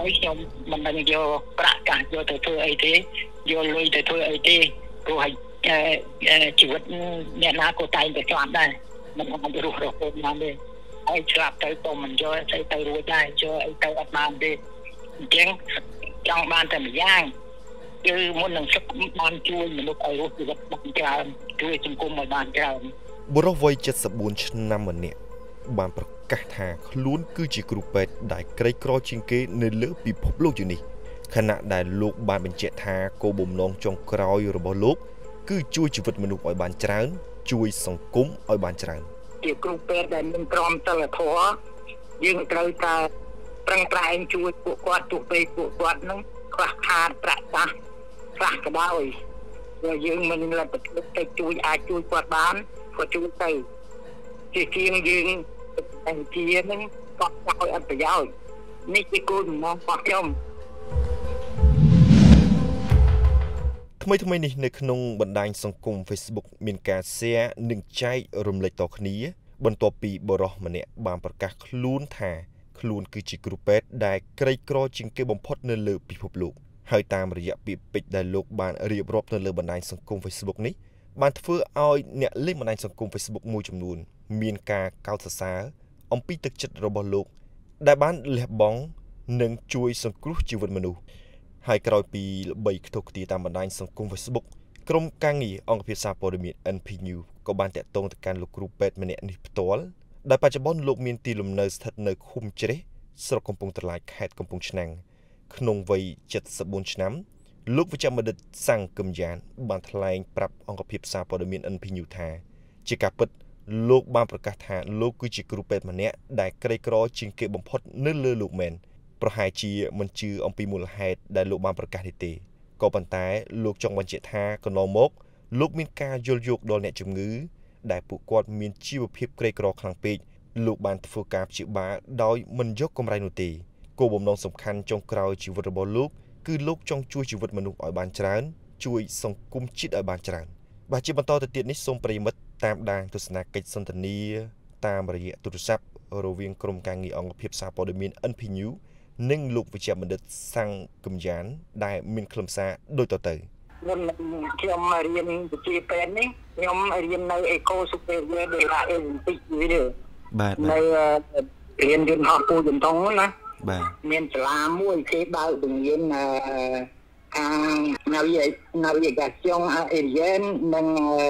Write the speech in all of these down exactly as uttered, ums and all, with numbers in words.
យខ្ញុំមិនដឹងយកប្រាក់កាសយកទៅធ្វើអីទេយកលុយទៅធ្វើអីទេព្រោះជីវិតអ្នកណាក៏តែងតែស្លាប់ដែរមិនអាចរស់រហូតបានទេហើយស្លាប់ទៅក៏មិនយកទៅទៅរួចដែរយកអីទៅអត់បានទេអញ្ចឹងចង់បានតែម្យ៉ាងគឺមុននឹងសឹកបានជួយមនុស្សឲ្យរស់ជីវិតបានច្រើនជួយសង្គមឲ្យបានច្រើនបុរសវ័យเจ็ดสิบสี่ឆ្នាំម្នាក់បានប្រកាសថាខ្លួនគឺជាគ្រូពេទ្យដែលក្រីក្រជាងគេនៅលើពិភពលោកយូនេះខណៈដែលលោកបានបញ្ជាក់ថាគោលបំណងចុងក្រោយរបស់លោកគឺជួយជីវិតមនុស្សឲ្យបានច្រើនជួយសង្គមឲ្យបានច្រើនជាគ្រូពេទ្យដែលមានក្រមសីលធម៌យើងត្រូវតែប្រឹងប្រែងជួយពួកគាត់ទោះបីពួកគាត់នឹងខ្វះខាតប្រាក់កាសខ្លះក៏ដោយបើយើងមិនលទ្ធភាពទៅជួយអាចជួយគាត់បានក៏ជួយទៅជាជាងយើងតែជានឹងក៏ឲ្យអត្ថប្រយោជន៍នេះជាគោលបំណងរបស់ខ្ញុំថ្មីថ្មីនេះនៅក្នុងបណ្ដាញសង្គម Facebook មានការ share និងចែករំលែកតគ្នាបន្ទាប់ពីបុរសម្នាក់បានប្រកាសខ្លួនថាខ្លួនគឺជាគ្រូពេទ្យដែលក្រីក្រជាងគេបំផុតនៅលើពិភពលោកហើយតាមរយៈពាក្យពេចន៍ដែលលោកបានរៀបរាប់នៅលើបណ្ដាញសង្គម Facebook នេះបានធ្វើឲ្យអ្នកលេងបណ្ដាញសង្គម Facebook មួយចំនួនមានការកោតសរសើរអំពីទឹកចិត្តរបស់លោកដែលបានលះបង់និងជួយសង្គ្រោះជីវិតមនុស្សហើយក្រោយពីល្បីខ្ទោះខ្ទាតាមបណ្ដាញសង្គម Facebook ក្រុមការងារអង្គភាពសារព័ត៌មាន N P News ក៏បានតាក់ទងទៅកាន់លោកគ្រូពេទ្យម្នាក់នេះផ្ទាល់ដែលបច្ចុប្បន្នលោកមានទីលំនៅស្ថិតនៅឃុំជ្រេះស្រុកកំពង់ត្រឡាចខេត្តកំពង់ឆ្នាំងក្នុងវ័យเจ็ดสิบสี่ឆ្នាំលោកវិជ្ជបណ្ឌិតសាំងកឹមយ៉ានបានថ្លែងប្រាប់អង្គភាពសារព័ត៌មាន N P News ថាជាការពិតលោកបានប្រកាសថាលោកគឺជាគ្រូពេទ្យម្នាក់ដែលក្រីក្រជាងគេបំផុតនៅលើលោកមែនប្រហែលជាមិនជឿអំពីមូលហេតុដែលលោកបានប្រកាសនេះទេក៏ប៉ុន្តែលោកចង់បញ្ជាក់ថាកន្លងមកលោកមានការយល់យោគដល់អ្នកជំងឺដែលពួកគាត់មានជីវភាពក្រីក្រខ្លាំងពេកលោកបានធ្វើការព្យាបាលដោយមិនយកកម្រៃនោះទេគោលបំណងសំខាន់ចុងក្រោយជីវិតរបស់លោកគឺលោកចង់ជួយជីវិតមនុស្សឲ្យបានច្រើនជួយសង្គមជាតិឲ្យបានច្រើនបាទជាបន្តទៅទៀតនេះសូមប្រិយមិត្តតាមដានទស្សនាកិច្ចសន្ទនាតាមរយៈទូរស័ព្ទរវាងក្រុមការងារអង្គភាពសារព័ត៌មាន N P News និងលោកវិជ្ជបណ្ឌិតសាំងកឹមយ៉ានដែលមានខ្លឹមសារដូចតទៅខ្ញុំខ្ញុំរៀនវិជ្ជាពេទ្យនេះខ្ញុំរៀននៅ Eco Superior de la Olympique វិញបាទនៅរៀនយន្តហោះគូចន្ទង់ណាបាទមានសាលាមួយគេបើកបង្រៀនខាង Navigation Aérienne និង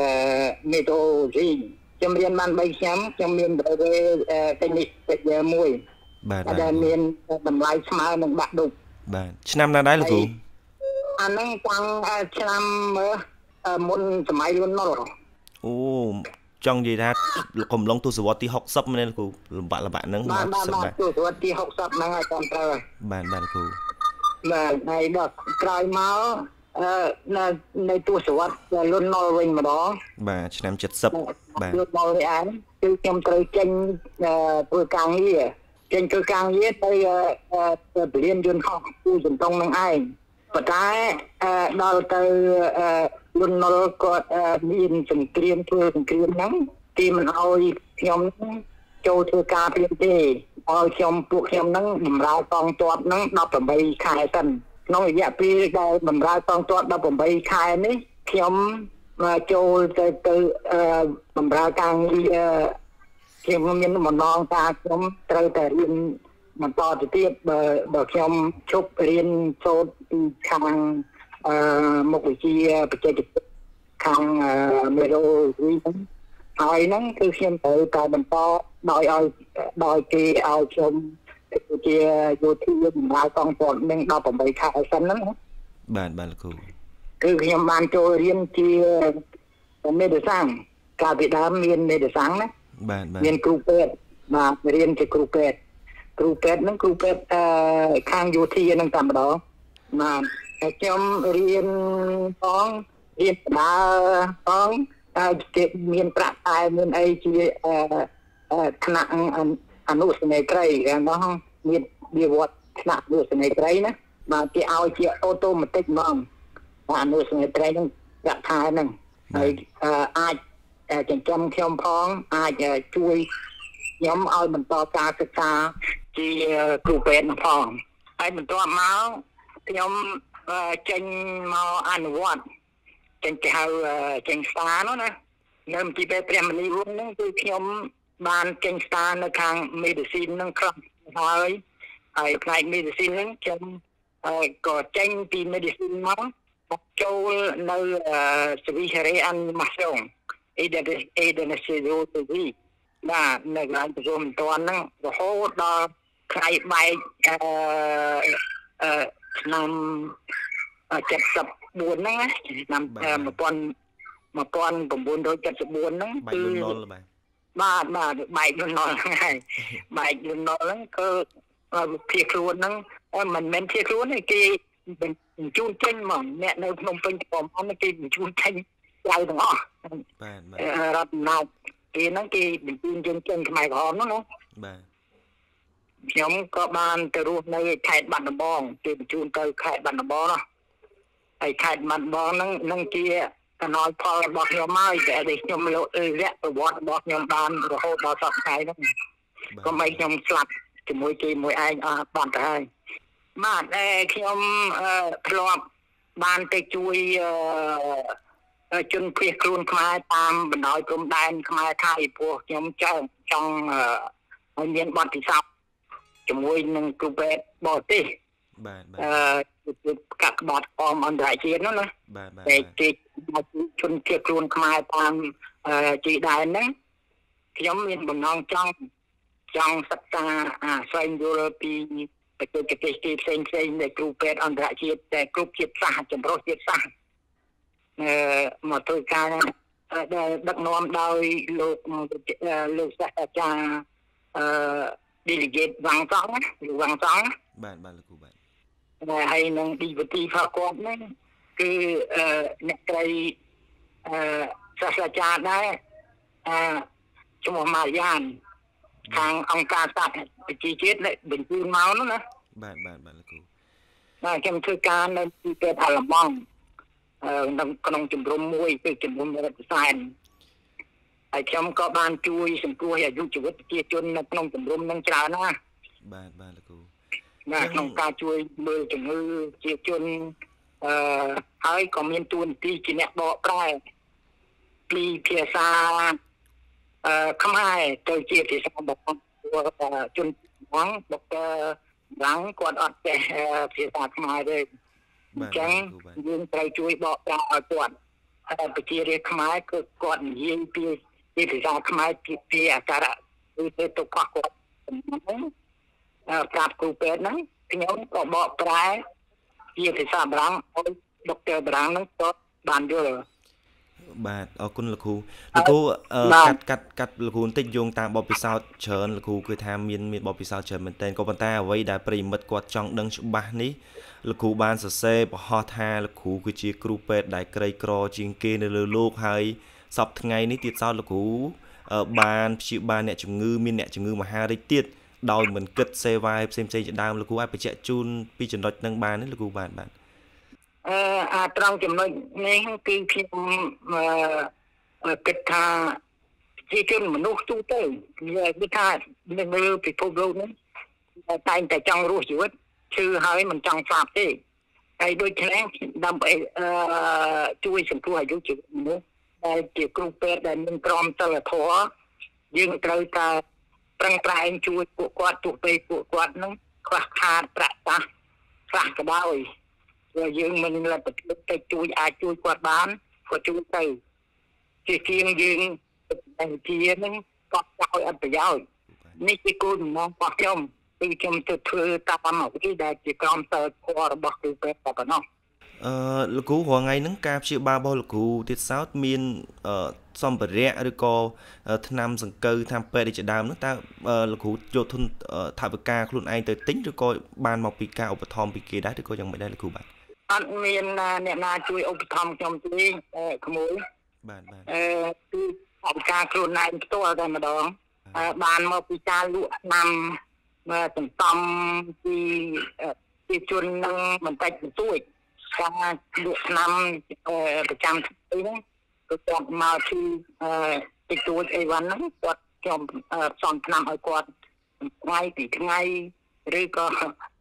Meteorology ខ្ញុំរៀនបានបីឆ្នាំខ្ញុំមាន Technique មួយបាទដែលមានតម្លៃស្មើនឹងបាក់ឌុបបាទឆ្នាំណាដែរលោកគ្រូអាហ្នឹងតាំងឆ្នាំមុនសម័យលន់នល់អូចង់និយាយថាកំឡុងទសវត្សរ៍ទីหกสิบមែនលោកគ្រូលំបាក់លំបាក់ហ្នឹងបាទបាទទសវត្សរ៍ទីหกสิบហ្នឹងឲ្យតាមត្រូវបាទបាទលោកគ្រូបាទហើយដល់ក្រោយមកនៅនៅទសវត្សរ៍លន់នល់វិញម្ដងបាទឆ្នាំเจ็ดสิบបាទលន់នល់នេះឯងគឺខ្ញុំត្រូវចេញធ្វើការងារចេញធ្វើការងារទៅពលានយន្តហោះគូចន្ទង់នឹងឯងប៉ុន្តែដល់ទៅលន់នល់គាត់មានសង្គ្រាមធ្វើសង្គ្រាមហ្នឹងទីមិនអោយខ្ញុំចូលធ្វើការព្រាមទេឲ្យខ្ញុំពួកខ្ញុំហ្នឹងបម្រើកងទ័ពហ្នឹងដប់ប្រាំបីខែសិនក្នុងរយៈពេលដែលបម្រើកងទ័ពដប់ប្រាំបីខែនេះខ្ញុំចូលទៅទៅបម្រើការងារខ្ញុំមានបំណងថាខ្ញុំត្រូវតែរៀនបន្តទៅទៀតបើបើខ្ញុំជប់រៀនសូត្រពីខាងមុខវិជ្ជាបច្ចេកទេសខាងមេរ៉ូរីហើយហ្នឹងគឺខ្ញុំត្រូវតែបន្តដោយឲ្យដោយគេឲ្យខ្ញុំជាយោធាបម្រើកងទ័ពនឹងដប់ប្រាំបីខែសិនហ្នឹងបាទបាទលោកគ្រូគឺខ្ញុំបានចូលរៀនជាមេដសាំងកាលពីដើមមានមេដសាំងណាបាទបាទមានគ្រូពេទ្យបាទរៀនជាគ្រូពេទ្យគ្រូពេទ្យហ្នឹងគ្រូពេទ្យអឺខាងយោធាហ្នឹងតែម្ដងបាទតែខ្ញុំរៀនផងរៀនដើផងហើយគេមានប្រាក់តែមានអីជាអឺថ្នាក់អនុស្នេហ៍ត្រីហ្នឹងមានវាវត្តថ្នាក់អនុស្នេហ៍ត្រីណាបាទគេឲ្យជាអូតូម៉ាទិកហ្មងអនុស្នេហ៍ត្រីហ្នឹងប្រាក់ខែហ្នឹងហើយអាចចិញ្ចឹមខ្ញុំផងអាចជួយខ្ញុំឲ្យបន្តការសិក្សាជាគ្រូពេទ្យផងហើយបន្ទាប់មកខ្ញុំចេញមកអនុវត្តចេញទៅហៅចេញស្តានោះណានៅមន្ទីរពេទ្យព្រះមនីវងហ្នឹងគឺខ្ញុំបានចេញស្តានៅខាង medicine ហ្នឹងខ្លះហើយហើយផ្នែក medicine ហ្នឹងខ្ញុំក៏ចេញពី medicine មកមកចូលនៅសវិហរេអានម៉ាស្រុងអេដេអេដេណេសេរូទៅវិញបាទនៅកន្លែងប្រជុំមិនទាន់ហ្នឹងរហូតដល់ថ្ងៃបែកអឺអឺឆ្នាំเจ็ดสิบสี่ហ្នឹងឆ្នាំmột nghìn một nghìn chín trăm bảy mươi bốnហ្នឹងគឺបាទបាទបែកលន់ណល់ហ្នឹងហើយបែកលន់ណល់ហ្នឹងគឺភៀសខ្លួនហ្នឹងមិនមែនភៀសខ្លួនទេគេបញ្ជូនចេញមកអ្នកនៅភ្នំពេញប្រហែលគេបញ្ជូនចេញក្រៅទាំងអស់បាទបាទរដ្ឋអំណាចគេហ្នឹងគេបញ្ជូនយើងចេញខ្មែរក្រហមហ្នឹងណាបាទខ្ញុំក៏បានទៅរស់នៅខេត្តបាត់ដំបងគេបញ្ជូនទៅខេត្តបាត់ដំបងណាហើយខេត្តបាត់ដំបងហ្នឹងនឹងជាកណោយផលរបស់ខ្ញុំហើយតែខ្ញុំរយៈប្រវត្តិរបស់ខ្ញុំបានរហូតដល់សប្តាហ៍ហ្នឹងក៏មិនខ្ញុំស្លាប់ជាមួយគេមួយឯងអស់បានទៅហើយបាទខ្ញុំធ្លាប់បានទៅជួយជនភៀសខ្លួនខ្មែរតាមបណ្ដោយព្រំដែនខ្មែរថៃព្រោះខ្ញុំចង់ចង់ឲ្យមានបទពិសោធន៍ជាមួយនឹងគ្រូពេទ្យបរទេសបាទបាទអឺកាក់បាត់អមអន្តរជាតិនោះណាបាទបាទតែគេជនភៀសខ្លួនខ្មែរតាមជីដែនហ្នឹងខ្ញុំមានបំណងចង់ចង់សិក្សាអាស្វែងយល់ពីបច្ចេកទេសទីផ្សេងផ្សេងនៃគ្រូពេទ្យអន្តរជាតិតែគ្រប់ជាតិសាសន៍ចម្រុះជាតិសាសន៍អឺមកធ្វើការដែលដឹកនាំដោយលោកលោកសាស្ត្រាចារ្យអឺ delegate វ៉ាងសងណាលោកវ៉ាងសងបាទបាទលោកគ្រូបាទហើយនឹង deputy ផងគាត់ហ្នឹងគឺអឺអ្នកត្រីអឺសាស្ត្រាចារ្យដែរអឺឈ្មោះម៉ាយ៉ានខាងអង្គការសាស្ត្រវិទ្យាជាតិបញ្ជូនមកនោះណាបាទបាទបាទលោកគ្រូបាទខ្ញុំធ្វើការនៅទីពេទ្យអាឡម៉ង់អឺនៅក្នុងជំរំមួយគឺជំរំរដ្ឋសែនហើយខ្ញុំក៏បានជួយសង្គ្រោះអាយុជីវិតប្រជាជននៅក្នុងជំរំនឹងច្រើនណាស់បាទបាទលោកគ្រូបាទក្នុងការជួយមើលជំងឺប្រជាជនអឺហើយក៏មានទួនាទីជាអ្នកបកប្រែពីភាសាអឺខ្មែរទៅជាភាសាបរទេសជនហ្នឹងដុកទ័រឡាំងគាត់អត់ចេះភាសាខ្មែរទេអញ្ចឹងយើងត្រូវជួយបកប្រែឲ្យគាត់ហើយប្រជារាស្ត្រខ្មែរគឺគាត់និយាយពីពីភាសាខ្មែរពីពីអាការៈគឺទៅទៅកោះគាត់ហ្នឹងប្រាប់គ្រូពេទ្យហ្នឹងខ្ញុំក៏បកប្រែជាភាសាបារាំងឲ្យដុកទ័របារាំងហ្នឹងគាត់បានយល់បាទអរគុណលោកគ្រូលោកគ្រូកាត់កាត់កាត់លោកគ្រូបន្តិចយោងតាមបទពិសោធន៍ច្រើនលោកគ្រូគឺថាមានមានបទពិសោធន៍ច្រើនមែនទែនក៏ប៉ុន្តែអ្វីដែលប្រិមិត្តគាត់ចង់ដឹងច្បាស់នេះលោកគ្រូបានសរសេរបង្ហោះថាលោកគ្រូគឺជាគ្រូពេទ្យដែលក្រីក្រជាងគេនៅលើលោកហើយសពថ្ងៃនេះទៀតសោតលោកគ្រូបានព្យាបាលអ្នកជំងឺមានអ្នកជំងឺមហារីកទៀតដោយមិនគិតសេវាផ្សេងផ្សេងជាដើមលោកគ្រូអាចបញ្ជាក់ជូនពីចំណុចហ្នឹងបានទេលោកគ្រូបាទបាទអឺអាត្រង់ចំណុចនេះគឺខ្ញុំអឺគិតថាជាជនមនុស្សទូទៅគឺថានៅលើពិភពលោកនេះតែងតែចង់រស់ជីវិតឈឺហើយមិនចង់ស្លាប់ទេហើយដូច្នេះដើម្បីអឺជួយសង្គ្រោះអាយុជីវិតមនុស្សដែលជាគ្រូពេទ្យដែលមានក្រមសីលធម៌យើងត្រូវតែប្រឹងប្រែងជួយពួកគាត់ទោះបីពួកគាត់នឹងខ្វះខាតប្រាក់កាសខ្លះក៏ដោយព្រោះយើងមិនលទ្ធភាពទៅជួយអាចជួយគាត់បានក៏ជួយទៅជាជាងយើងតែជានឹងក៏ឲ្យអត្ថប្រយោជន៍នេះជាគោលបំណងរបស់ខ្ញុំគឺខ្ញុំទៅធ្វើតាមអ្វីដែលជាក្រមសីលធម៌របស់គ្រូពេទ្យតែប៉ុណ្ណោះអឺលោកគ្រូរាល់ថ្ងៃហ្នឹងការព្យាបាលរបស់លោកគ្រូទៀតសោតមានសម្ភារៈឬក៏ថ្នាំសង្កូវថ្នាំពេទ្យជាដើមហ្នឹងតើលោកគ្រូយកធនថវិកាខ្លួនឯងទៅទិញឬក៏បានមកពីការឧបត្ថម្ភពីគេដែរឬក៏យ៉ាងម៉េចដែរលោកគ្រូបាទអត់មានអ្នកណាជួយឧបត្ថម្ភខ្ញុំទេក្មួយបាទបាទអឺគឺថវិកាខ្លួនឯងផ្ទាល់តែម្ដងបានមកពីការលក់ថ្នាំមកសន្សំពីពីជននឹងបន្តិចបន្តួចការលក់ថ្នាំប្រចាំថ្ងៃហ្នឹងគឺគាត់មកពីតិចតួចអីវ៉ាន់ហ្នឹងគាត់ខ្ញុំផ្សំថ្នាំឲ្យគាត់ថ្ងៃពីថ្ងៃឬក៏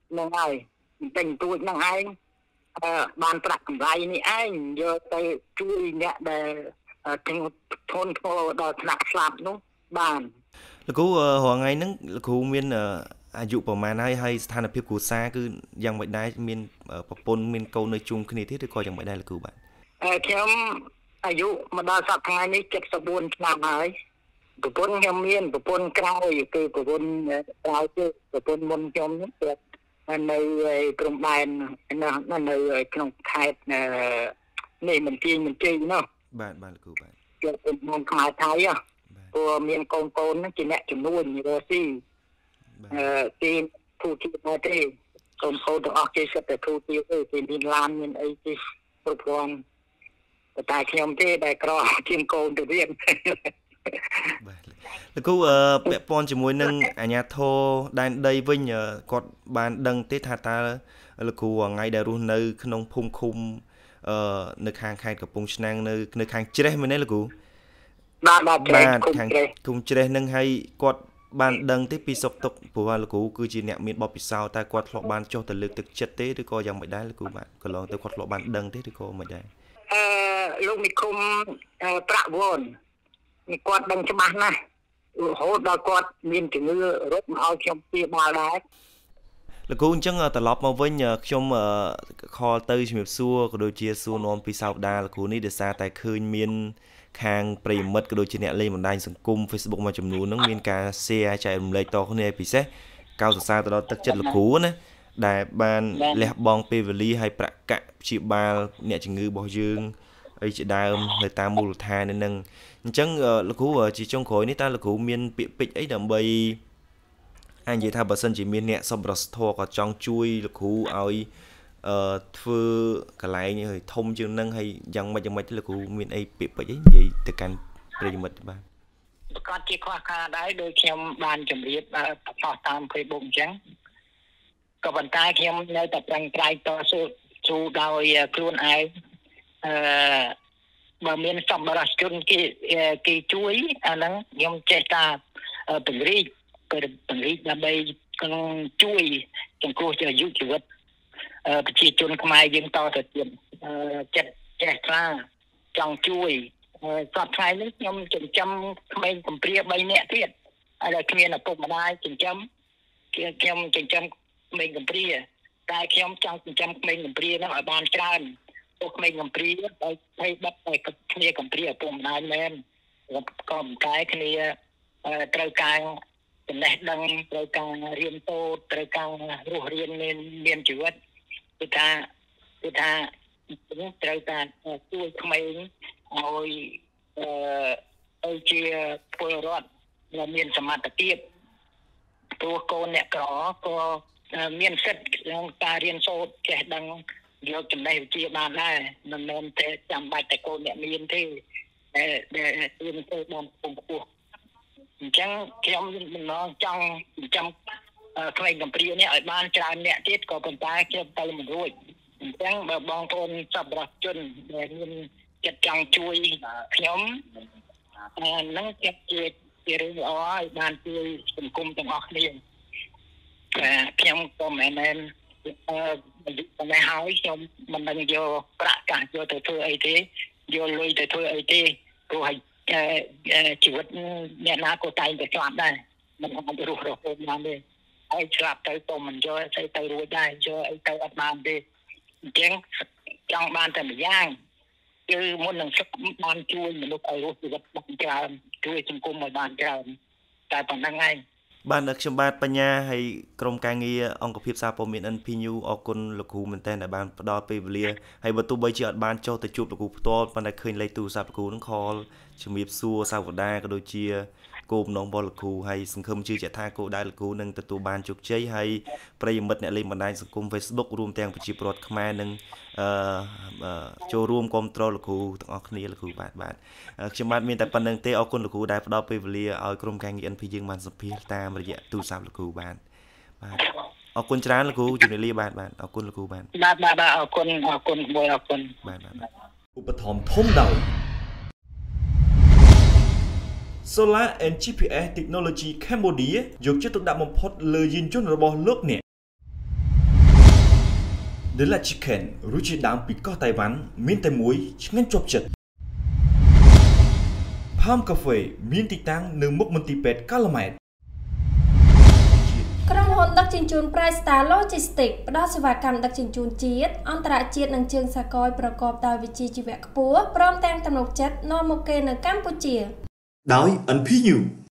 នឹងហើយតែងទួចនឹងឯងបានប្រាក់កម្រៃនេះឯងយកទៅជួយអ្នកដែលធនធ្ងរដល់ថ្នាក់ស្លាប់នោះបានលោកគ្រូរងថ្ងៃហ្នឹងលោកគ្រូមានអាយុប្រហែលហើយហើយស្ថានភាពគ្រួសារគឺយ៉ាងម៉េចដែរមានប្រពន្ធមានកូននៅជុំគ្នាទេឬក៏យ៉ាងម៉េចដែរលោកគ្រូបាទខ្ញុំអាយុមកដល់សប្តាហ៍នេះเจ็ดสิบสี่ឆ្នាំហើយប្រពន្ធខ្ញុំមានប្រពន្ធក្រោយគឺប្រពន្ធក្រោយគឺប្រពន្ធមុនខ្ញុំនេះគាត់នៅក្រុងដែននៅនៅក្នុងខេត្តនេះមិនទាញមិនជ័យនោះបាទបាទលោកគ្រូបាទគាត់เป็นមុនខ្មែរថៃហ៎ព្រោះមានកូនកូនហ្នឹងជាអ្នកចំនួនរស់ស៊ីអឺគេធូរទីមកទេកូនកូនទាំងអស់គេសិតតែធូរទីទេគេមានឡានមានអីគេគ្រប់គ្រាន់តែខ្ញុំទេដែលក្រជាងកូនទៅទៀតបាទលោកគ្រូពាក់ព័ន្ធជាមួយនឹងអាជ្ញាធរដែនដីវិញគាត់បានដឹងទេថាតើលោកគ្រូថ្ងៃដែលរស់នៅក្នុងភូមិឃុំអឺនៅខាងខេត្តកំពង់ឆ្នាំងនៅនៅខាងជ្រេះមែនទេលោកគ្រូបាទបាទខាងឃុំជ្រេះនឹងហើយគាត់បានដឹងទេពីសុខទុក្ខព្រោះលោកគ្រូគឺជាអ្នកមានបទពិសោធន៍តែគាត់ធ្លាប់បានចុះទៅលើកទឹកចិត្តទេឬក៏យ៉ាងម៉េចដែរលោកគ្រូបាទកន្លងទៅគាត់ធ្លាប់បានដឹងទេឬក៏មិនដែរអឺលោកនិគមប្រាក់វ៉ននេះគាត់ដឹងច្បាស់ណាស់រហូតដល់គាត់មានជំងឺរត់មកឲ្យខ្ញុំព្យាបាលដែរលោកគ្រូអញ្ចឹងត្រឡប់មកវិញខ្ញុំខលទៅជំរាបសួរក៏ដូចជាសួរនាំពីសោកដាលោកគ្រូនេះដោយសារតែឃើញមានខាងប្រិយមិត្តក៏ដូចជាអ្នកលេងបណ្ដាញសង្គម Facebook មួយចំនួនហ្នឹងមានការ share ចែករំលែកតគ្នាពិសេសកោតសរសើរទៅដល់ទឹកចិត្តលោកគ្រូណាដែលបានលះបង់ពេលវេលាឲ្យប្រាក់កាក់ព្យាបាលអ្នកជំងឺរបស់យើងអីជាដើមនៅតាមមូលដ្ឋានហ្នឹងអញ្ចឹងលោកគ្រូជាចុងក្រោយនេះតើលោកគ្រូមានពាក្យពេចន៍អីដើម្បីអាចនិយាយថាបើសិនជាមានអ្នកសប្បុរសធម៌ក៏ចង់ជួយលោកគ្រូឲ្យអឺធ្វើកន្លែងធំជាងហ្នឹងហើយយ៉ាងម៉េចយ៉ាងម៉េចលោកគ្រូមានអីពាក្យពេចន៍អីនិយាយទៅកាន់ប្រិយមិត្តបាទប្រកាសជាខ្វះខាតដែរដោយខ្ញុំបានជម្រាបបោះតាម Facebook អញ្ចឹងក៏ប៉ុន្តែខ្ញុំនៅតែប្រឹងប្រែងតស៊ូស៊ូដោយខ្លួនឯងអឺបើមានសម្បត្តិជនគេគេជួយអាហ្នឹងខ្ញុំចេះតែពង្រីកពង្រីកដើម្បីក្នុងជួយសង្គ្រោះជីវិតជីវិតប្រជាជនខ្មែរយើងតទៅទៀតចិត្តចេះថ្លាចង់ជួយសប្តាហ៍នេះខ្ញុំចិញ្ចឹមក្មេងកំព្រាបីនាក់ទៀតហើយគ្មានឪពុកម្ដាយចិញ្ចឹមខ្ញុំចិញ្ចឹមក្មេងកំព្រាតែខ្ញុំចង់ចិញ្ចឹមក្មេងកំព្រានោះឲ្យបានច្រើនពួកក្មេងកំព្រាដោយភ័យបាត់តែគ្នាកំព្រាឪពុកម្ដាយមែនក៏មិនកែគ្នាត្រូវការចំណេះដឹងត្រូវការរៀនសូត្រត្រូវការរស់រៀនមានមានជីវិតគឺថាគឺថាត្រូវការជួយក្មេងឲ្យអឺឲ្យជាពលរដ្ឋដែលមានសមត្ថភាពព្រោះកូនអ្នកក្រក៏មានសិទ្ធិក្នុងការរៀនសូត្រចេះដឹងយកចំណេះវិជ្ជាបានដែរមិនមែនតែចាំបាច់តែកូនអ្នកមានទេដែលរៀនសូត្របានខ្ពង់ខ្ពស់អញ្ចឹងខ្ញុំមិនមកចង់ចាំក្មេងកំព្រានេះឲ្យបានច្រើនអ្នកទៀតក៏ប៉ុន្តែខ្ញុំទៅមិនរួចអញ្ចឹងបើបងប្អូនសប្បុរសជនដែលមានចិត្តចង់ជួយខ្ញុំហ្នឹងចិត្តជាជារឿងល្អឲ្យបានជួយសង្គមទាំងអស់គ្នាខ្ញុំក៏មិនមែនអឺប៉ុន្តែហើយខ្ញុំមិនដឹងយកប្រាក់កាសយកទៅធ្វើអីទេយកលុយទៅធ្វើអីទេព្រោះឲ្យជីវិតអ្នកណាក៏តែងតែស្លាប់ដែរមិនអាចរស់រហូតបានទេហើយស្លាប់ទៅក៏មិនយកស្អីទៅរួចដែរយកអីទៅអត់បានទេអញ្ចឹងចង់បានតែម្យ៉ាងគឺមុននឹងសឹកបានជួយមនុស្សឲ្យរស់ជីវិតបានច្រើនជួយសង្គមឲ្យបានច្រើនតែប៉ុណ្្នឹងឯងបាទខ្ញុំបាទបញ្ញាហើយក្រុមការងារអង្គភាពសារព័ត៌មាន អិន พี News អរគុណលោកគ្រូមែនតើដែលបានផ្ដល់ពេលវេលាហើយបើទោះបីជាអត់បានចុះទៅជួបលោកគ្រូផ្ទាល់ប៉ុន្តែឃើញលេខទូរស័ព្ទលោកគ្រូនឹងខលជំរាបសួរសាវតាក៏ដូចជាគោលបំណងរបស់លោកគ្រូហើយសង្ឃឹមជឿជាក់ថាគោលដៅលោកគ្រូនឹងទទួលបានជោគជ័យហើយប្រិយមិត្តអ្នកលេងបណ្ដាញសង្គម Facebook រួមទាំងប្រជាពលរដ្ឋខ្មែរនឹងអឺចូលរួមគ្រប់គ្រងលោកគ្រូទាំងអស់គ្នាលោកគ្រូបាទបាទខ្ញុំបាទមានតែប៉ុណ្្នឹងទេអរគុណលោកគ្រូដែលផ្ដល់ពេលវេលាឲ្យក្រុមការងារ អិន พี យើងបានសម្ភាសតាមរយៈទូរស័ព្ទលោកគ្រូបាទបាទអរគុណច្រើនលោកគ្រូជំរាបលាបាទបាទអរគុណលោកគ្រូបាទបាទបាទអរគុណអរគុណមួយអរគុណបាទបាទឧបត្ថម្ភធំដោយ Solar and ជី พี เอส Technology Cambodia យកចិត្តទុកដាក់បំផុតលើយានយន្តរបស់លោកអ្នក The La Chicken រសជាតិដើមពីកោះតៃវ៉ាន់មានតែមួយឆ្ងាញ់ជាប់ចិត្ត Palm Cafe មានទីតាំងនៅមុខមន្ទីរពេទ្យកាឡូម៉ែតក្រុមហ៊ុនដឹកជញ្ជូន Price Star Logistics ផ្ដល់សេវាកម្មដឹកជញ្ជូនជាតិអន្តរជាតិនិងជើងសាកលប្រកបដោយវិជ្ជាជីវៈខ្ពស់ព្រមទាំងទំនុកចិត្តនាំមុខគេនៅកម្ពុជាដោយ អិន ភី យូ